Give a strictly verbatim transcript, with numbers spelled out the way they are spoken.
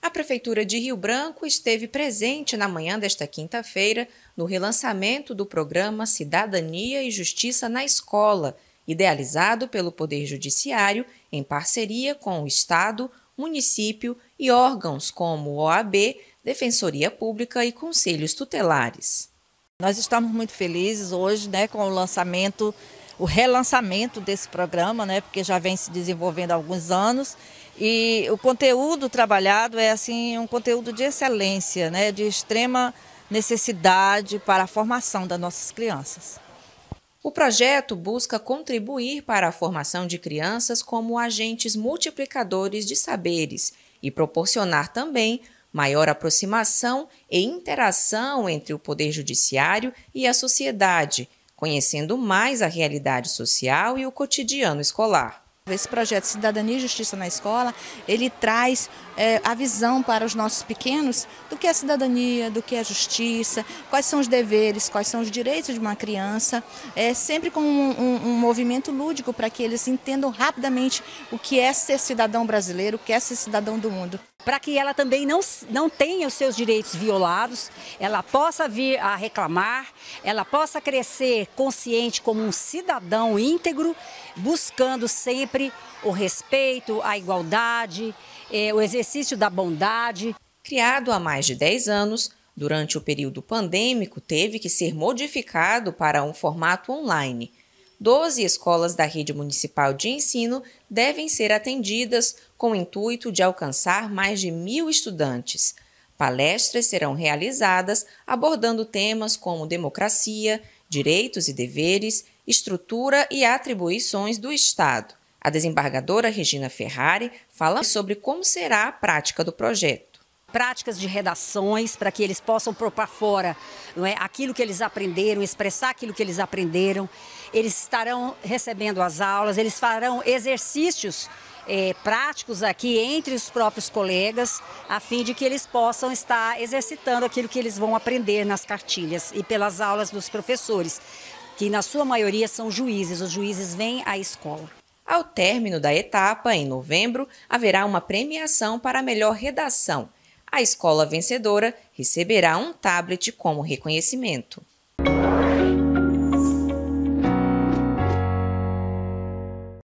A Prefeitura de Rio Branco esteve presente na manhã desta quinta-feira no relançamento do programa Cidadania e Justiça na Escola, idealizado pelo Poder Judiciário em parceria com o Estado, município e órgãos como O A B, Defensoria Pública e Conselhos Tutelares. Nós estamos muito felizes hoje, né, com o lançamento, o relançamento desse programa, né, porque já vem se desenvolvendo há alguns anos. E o conteúdo trabalhado é assim um conteúdo de excelência, né, de extrema necessidade para a formação das nossas crianças. O projeto busca contribuir para a formação de crianças como agentes multiplicadores de saberes e proporcionar também maior aproximação e interação entre o Poder Judiciário e a sociedade, conhecendo mais a realidade social e o cotidiano escolar. Esse projeto Cidadania e Justiça na Escola, ele traz é, a visão para os nossos pequenos do que é a cidadania, do que é a justiça, quais são os deveres, quais são os direitos de uma criança, é, sempre com um, um, um movimento lúdico para que eles entendam rapidamente o que é ser cidadão brasileiro, o que é ser cidadão do mundo. Para que ela também não, não tenha os seus direitos violados, ela possa vir a reclamar, ela possa crescer consciente como um cidadão íntegro, buscando sempre o respeito, a igualdade, eh, o exercício da bondade. Criado há mais de dez anos, durante o período pandêmico teve que ser modificado para um formato online. Doze escolas da rede municipal de ensino devem ser atendidas com o intuito de alcançar mais de mil estudantes. Palestras serão realizadas abordando temas como democracia, direitos e deveres, estrutura e atribuições do Estado. A desembargadora Regina Ferrari fala sobre como será a prática do projeto. Práticas de redações para que eles possam pôr para fora, não é, aquilo que eles aprenderam, expressar aquilo que eles aprenderam. Eles estarão recebendo as aulas, eles farão exercícios é, práticos aqui entre os próprios colegas, a fim de que eles possam estar exercitando aquilo que eles vão aprender nas cartilhas e pelas aulas dos professores, que na sua maioria são juízes. Os juízes vêm à escola. Ao término da etapa, em novembro, haverá uma premiação para a melhor redação. A escola vencedora receberá um tablet como reconhecimento.